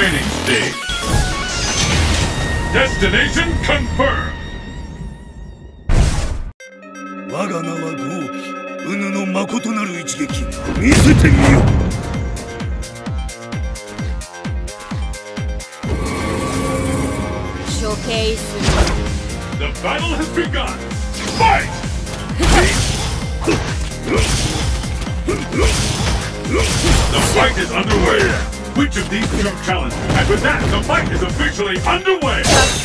training stage. Destination confirmed. 我が名は豪輝。うぬの誠なる一撃見せてみよ。 処刑する。 The battle has begun. Fight! The fight is underway. Which of these two challenge? And with that, the fight is officially underway.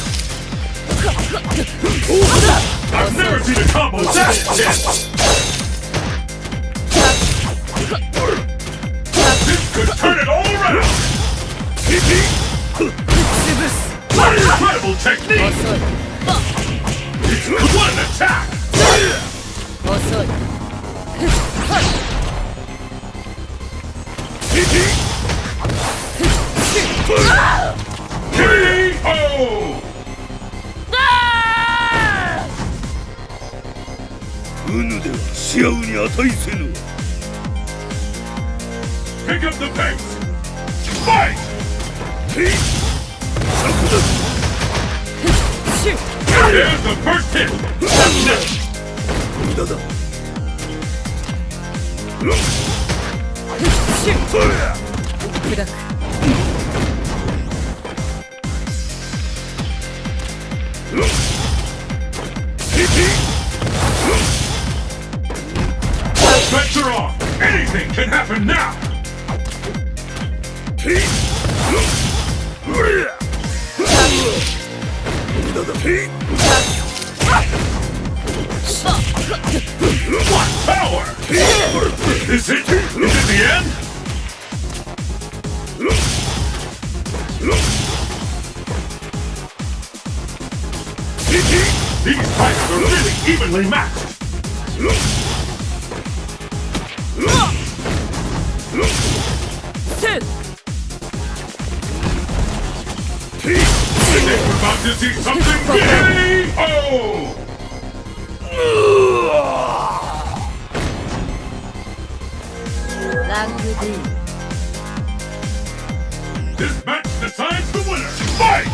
I've never seen a combo that intense. This could turn it all around. What incredible technique! What an attack! KO! うぬでは視野に値せぬ。 Pick up the pace! Fight! There's the first hit! What's next? 無駄だ。 砕く。 All bets are off! Anything can happen now! What power! Is it? Is it the end? These fighters are really evenly matched! I think we're about to see something big! Oh! This match decides the winner! Fight!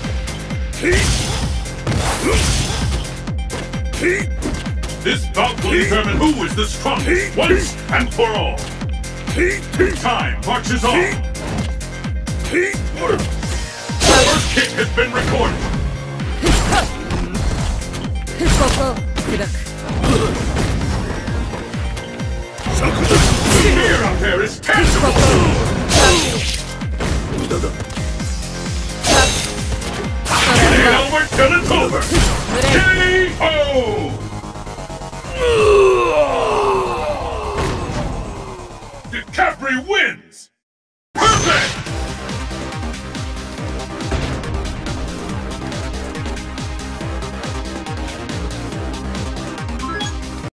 This bout will determine who is the strongest once and for all. Time marches on. First kick has been recorded. The fear out there is tangible. Albert till it's over. KO. DiCaprio wins. Perfect.